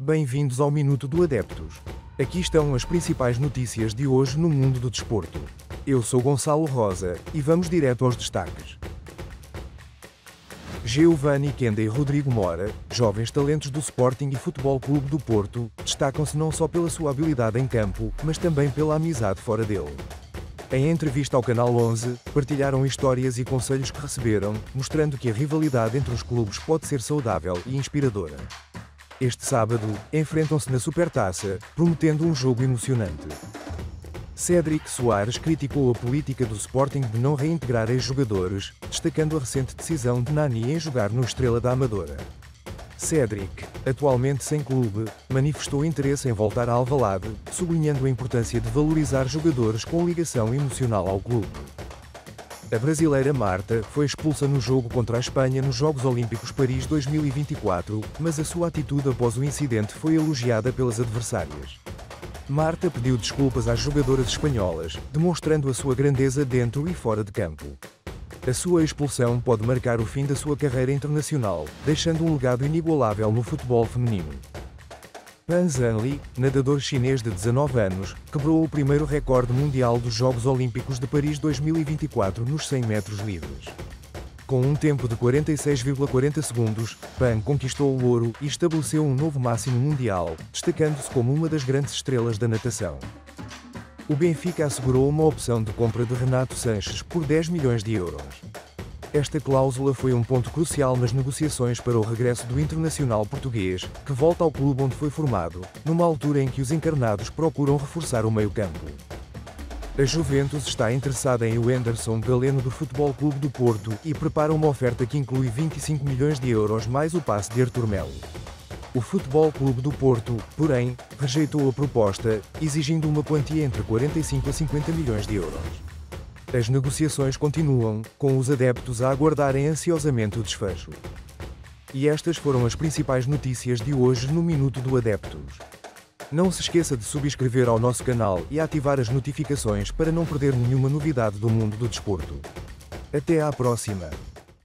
Bem-vindos ao Minuto do Adeptos. Aqui estão as principais notícias de hoje no mundo do desporto. Eu sou Gonçalo Rosa, e vamos direto aos destaques. Giovanni Quenda e Rodrigo Mora, jovens talentos do Sporting e Futebol Clube do Porto, destacam-se não só pela sua habilidade em campo, mas também pela amizade fora dele. Em entrevista ao Canal 11, partilharam histórias e conselhos que receberam, mostrando que a rivalidade entre os clubes pode ser saudável e inspiradora. Este sábado, enfrentam-se na Supertaça, prometendo um jogo emocionante. Cédric Soares criticou a política do Sporting de não reintegrar ex-jogadores, destacando a recente decisão de Nani em jogar no Estrela da Amadora. Cédric, atualmente sem clube, manifestou interesse em voltar a Alvalade, sublinhando a importância de valorizar jogadores com ligação emocional ao clube. A brasileira Marta foi expulsa no jogo contra a Espanha nos Jogos Olímpicos Paris 2024, mas a sua atitude após o incidente foi elogiada pelas adversárias. Marta pediu desculpas às jogadoras espanholas, demonstrando a sua grandeza dentro e fora de campo. A sua expulsão pode marcar o fim da sua carreira internacional, deixando um legado inigualável no futebol feminino. Pan Zhangli, nadador chinês de 19 anos, quebrou o primeiro recorde mundial dos Jogos Olímpicos de Paris 2024 nos 100 metros livres. Com um tempo de 46,40 segundos, Pan conquistou o ouro e estabeleceu um novo máximo mundial, destacando-se como uma das grandes estrelas da natação. O Benfica assegurou uma opção de compra de Renato Sanches por 10 milhões de euros. Esta cláusula foi um ponto crucial nas negociações para o regresso do internacional português, que volta ao clube onde foi formado, numa altura em que os encarnados procuram reforçar o meio-campo. A Juventus está interessada em Wenderson Galeno do Futebol Clube do Porto e prepara uma oferta que inclui 25 milhões de euros mais o passe de Arthur Melo. O Futebol Clube do Porto, porém, rejeitou a proposta, exigindo uma quantia entre 45 a 50 milhões de euros. As negociações continuam, com os adeptos a aguardarem ansiosamente o desfecho. E estas foram as principais notícias de hoje no Minuto do Adeptos. Não se esqueça de subscrever ao nosso canal e ativar as notificações para não perder nenhuma novidade do mundo do desporto. Até à próxima!